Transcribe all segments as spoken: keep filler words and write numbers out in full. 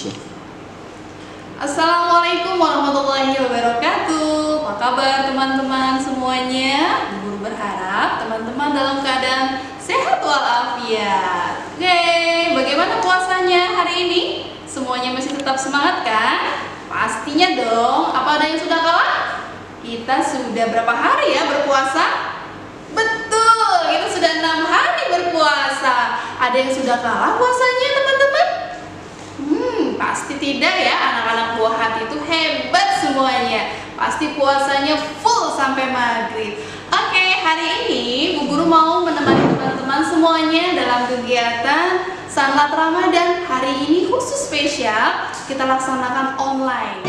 Assalamualaikum warahmatullahi wabarakatuh. Apa kabar teman-teman semuanya? Bu Guru berharap teman-teman dalam keadaan sehat walafiat. Oke, bagaimana puasanya hari ini? Semuanya masih tetap semangat kan? Pastinya dong. Apa ada yang sudah kalah? Kita sudah berapa hari ya berpuasa? Betul, kita sudah enam hari berpuasa. Ada yang sudah kalah puasanya teman-teman? Hmm, pasti tidak ya, anak-anak buah hati itu hebat semuanya. Pasti puasanya full sampai maghrib. Oke, hari ini Bu Guru mau menemani teman-teman semuanya dalam kegiatan Sanlat Ramadan. Hari ini khusus spesial, kita laksanakan online.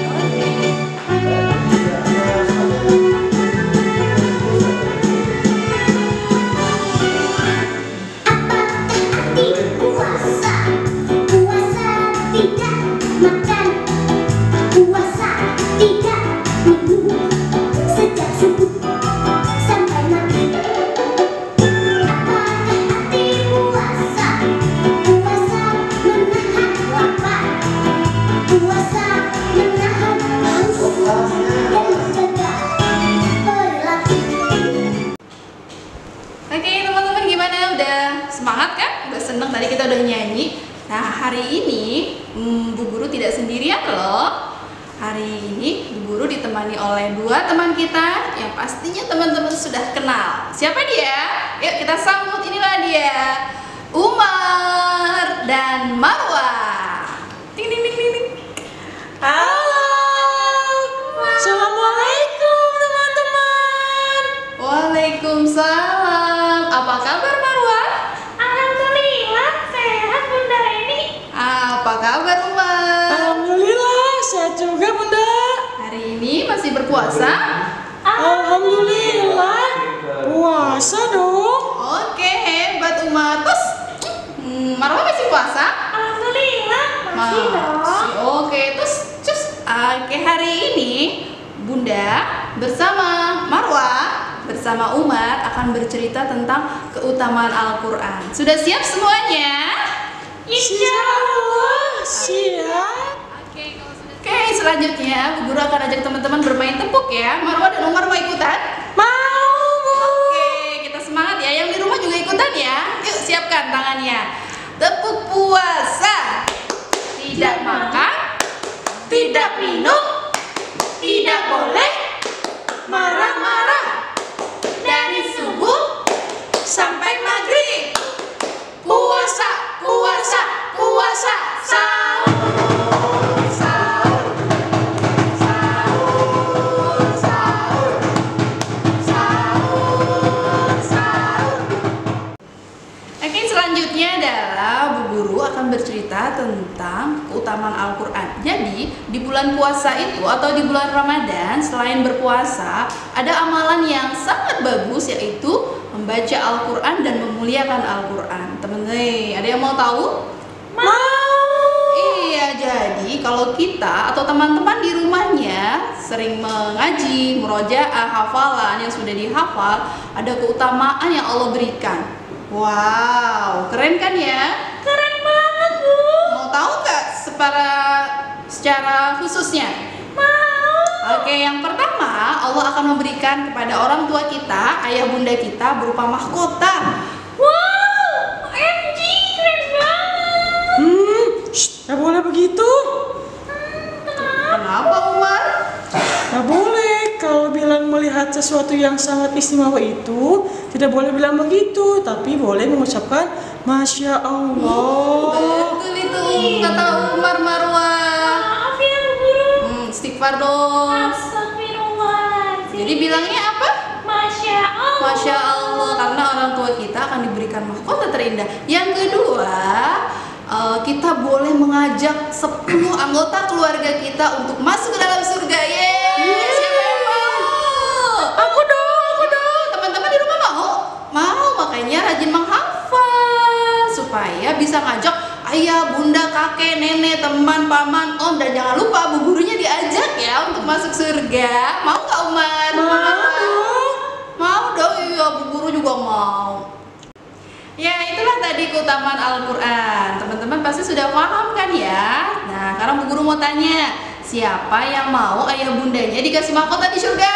Semangat kan? Udah seneng tadi kita udah nyanyi. Nah hari ini hmm, Bu Guru tidak sendirian loh. Hari ini Bu Guru ditemani oleh dua teman kita yang pastinya teman-teman sudah kenal. Siapa dia? Yuk kita sambut, inilah dia, Umar dan Marwah. Ting ting ting ting. Halo, assalamualaikum teman-teman. Waalaikumsalam. Apa kabar Marwah? Apa kabar Umar? Alhamdulillah, sehat juga Bunda. Hari ini masih berpuasa? Alhamdulillah, puasa dong. Oke, hebat Umar. Terus, hmm, Marwah masih puasa? Alhamdulillah, masih dong. Oke, terus, terus, oke hari ini Bunda bersama Marwah bersama Umar akan bercerita tentang keutamaan Al-Quran. Sudah siap semuanya? Insya Allah siap. Oke, kalau sudah. Oke, selanjutnya Bu Guru akan ajak teman-teman bermain tepuk ya. Marwah dan Umar mau ikutan? Mau Bu. Oke, kita semangat ya. Yang di rumah juga ikutan ya. Yuk siapkan tangannya. Tepuk puasa. Tidak makan, tidak minum, tidak boleh marah-marah. Dari subuh sampai maghrib. Puasa, puasa, puasa, sahur, sahur, sahur, sahur, sahur, sahur. Oke, selanjutnya adalah Bu Guru akan bercerita tentang keutamaan Al-Quran. Jadi, di bulan puasa itu atau di bulan Ramadan, selain berpuasa, ada amalan yang sangat bagus, yaitu membaca Al-Quran dan memuliakan Al-Quran. Temen-temen, ada yang mau tahu? Mau. Iya, jadi kalau kita atau teman-teman di rumahnya sering mengaji, murojaah, hafalan yang sudah dihafal, ada keutamaan yang Allah berikan. Wow, keren kan ya? Keren banget Bu. Mau tahu nggak secara secara khususnya? Mau. Oke, yang pertama Allah akan memberikan kepada orang tua kita, ayah bunda kita berupa mahkota. Wow, O M G, keren banget. Hmm, shh, gak boleh begitu. Kenapa Umar? Gak boleh. Kalau bilang melihat sesuatu yang sangat istimewa itu tidak boleh bilang begitu, tapi boleh mengucapkan Masya Allah. Betul itu kata Umar Marwah. Maaf ya Bu Guru. Hmm, istighfar dong. Astagfirullahaladzim. Jadi bilangnya apa? Masya Allah. Masya Allah, karena orang tua kita akan diberikan mahkota terindah. Yang kedua, uh, kita boleh mengajak sepuluh anggota keluarga kita untuk masuk ke dalam surga. Yeay! Siapa yang mau? Aku dong, aku dong. Teman-teman di rumah mau? Mau, makanya rajin menghafal supaya bisa ngajak ayah, bunda, kakek, nenek, teman, paman, om, dan jangan lupa bu gurunya diajak ya untuk masuk surga. Mau nggak Umar? Mau. Mau dong, iya bu guru juga mau. Ya, itulah tadi keutamaan Al-Quran. Teman-teman pasti sudah paham kan ya? Nah, sekarang Bu Guru mau tanya, siapa yang mau ayah bundanya dikasih mahkota di surga?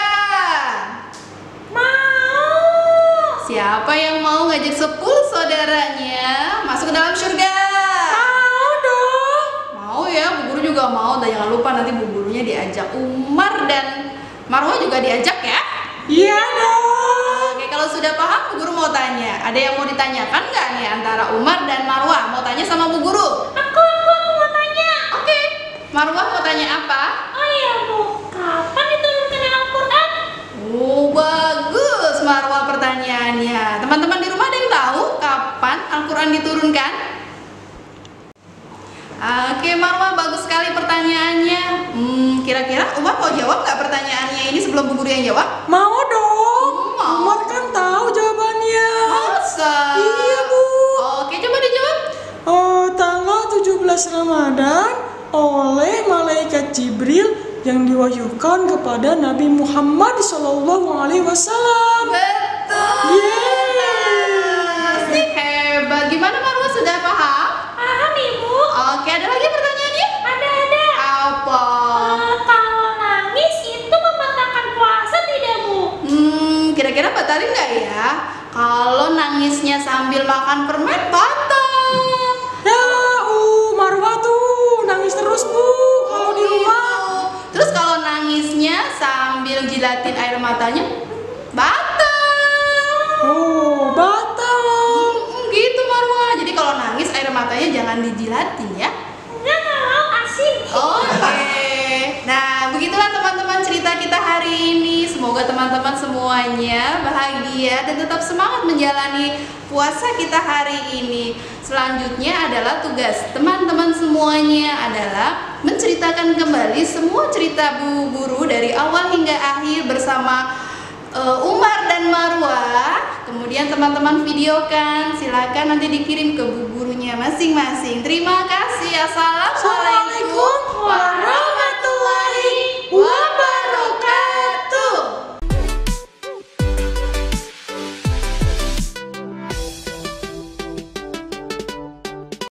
Mau. Siapa yang mau ngajak sepuluh saudaranya masuk ke dalam surga? Mau dong. Mau ya, Bu Guru juga mau. Dan jangan lupa nanti Bu Gurunya diajak Umar dan Marwah juga diajak ya? Iya dong. Oke, kalau sudah paham, Bu Guru mau tanya. Ada yang mau ditanyakan nggak nih antara Umar dan Marwah? Mau tanya sama Bu Guru? Aku, aku, aku mau tanya. Oke, Marwah mau tanya apa? Oh iya Bu, kapan diturunkan Al-Quran? Oh, bagus Marwah pertanyaannya. Teman-teman di rumah ada yang tahu kapan Al-Quran diturunkan? Oke, Marwah, bagus sekali pertanyaannya. Hmm, kira-kira Umar mau jawab nggak pertanyaannya ini sebelum Bu Guru yang jawab? Mau dong. Mau. Umar kan tahu jawabannya. Masa? Iya, Bu. Oke, coba dijawab. Oh, tanggal tujuh belas Ramadan oleh malaikat Jibril yang diwahyukan kepada Nabi Muhammad shallallahu alaihi wasallam. Betul. Yeay. Pasti hebat. Gimana Marwah, sudah paham? Paham Ibu? Oke, ada lagi pertanyaannya? Ada, ada. Apa? Eh, kalau nangis itu membatalkan puasa tidak Bu? Hmm, kira-kira batalin nggak ya? Kalau nangisnya sambil makan permen, batal. Ya, uh, Marwah tuh nangis terus, Bu, kalau di rumah. Terus kalau nangisnya sambil jilatin air matanya, batal. Oh, batal. Hmm, gitu Marwah. Jadi kalau nangis air matanya jangan dijilatin ya. Enggak, kalau asin. Oke. Nah, begitulah teman-teman cerita kita hari ini. Semoga teman-teman semuanya bahagia dan tetap semangat menjalani puasa kita hari ini. Selanjutnya adalah tugas teman-teman semuanya adalah menceritakan kembali semua cerita Bu Guru dari awal hingga akhir bersama uh, Umar dan Marwah. Kemudian teman-teman videokan, silakan nanti dikirim ke Bu Gurunya masing-masing. Terima kasih. Assalamualaikum Assalamualaikum warahmatullahi